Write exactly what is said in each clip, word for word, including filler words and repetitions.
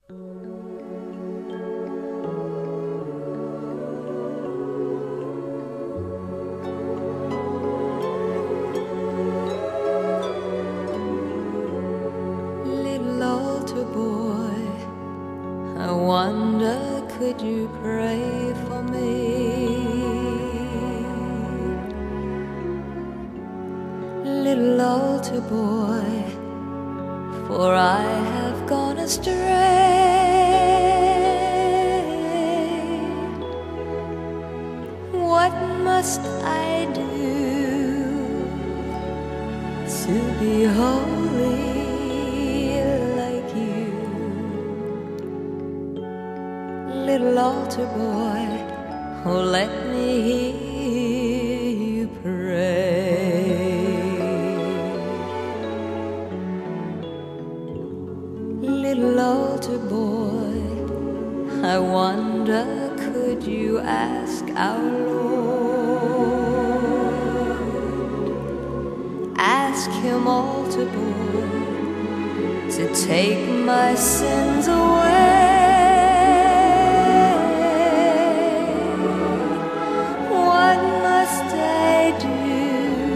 Little altar boy, I wonder, could you pray for me? Little altar boy, for I have gone astray. What must I do to be holy like you? Little altar boy, oh, let me hear you pray. Little altar boy, I wonder, could you ask our Lord? Ask him, altar boy, to take my sins away. What must I do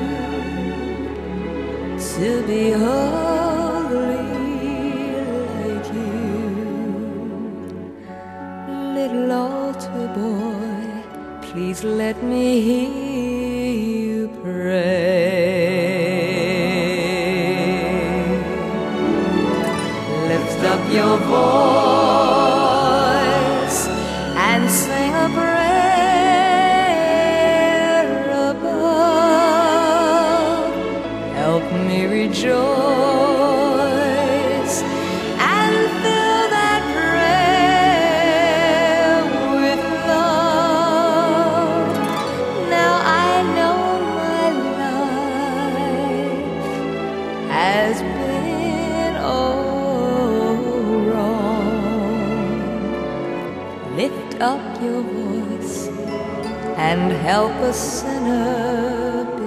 to be holy like you? Little altar boy, please let me hear you pray. Lift up your voice and sing a prayer above. Help me rejoice and fill that prayer with love. Now I know my life has been all wrong. Lift up your voice and help a sinner be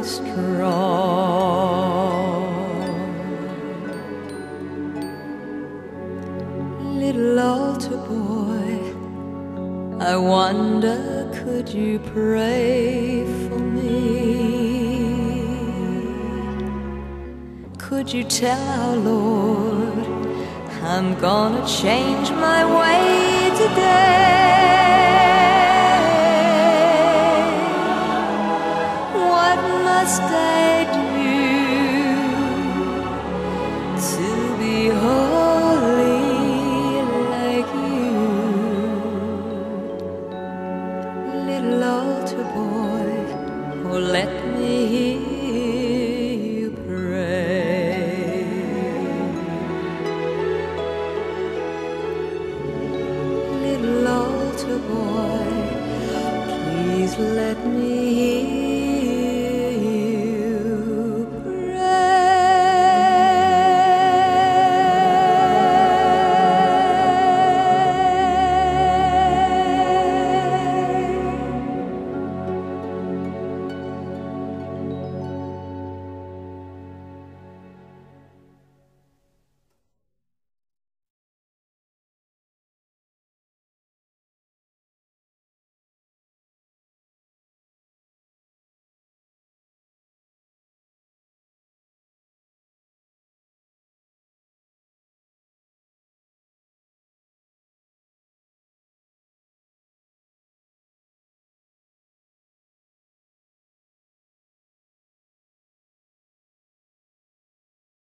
strong. Little altar boy, I wonder, could you pray for me? Could you tell our Lord I'm gonna change my way today? What must I do to be holy like you? Little altar boy, oh, let me hear